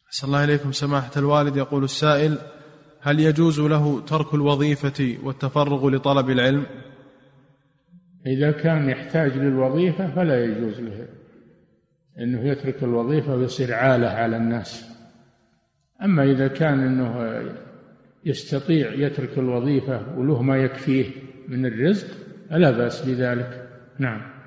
أحسن الله إليكم سماحة الوالد. يقول السائل: هل يجوز له ترك الوظيفة والتفرغ لطلب العلم؟ إذا كان يحتاج للوظيفة فلا يجوز له أنه يترك الوظيفة ويصير عالة على الناس. أما إذا كان أنه يستطيع يترك الوظيفة وله ما يكفيه من الرزق فلا بأس بذلك. نعم.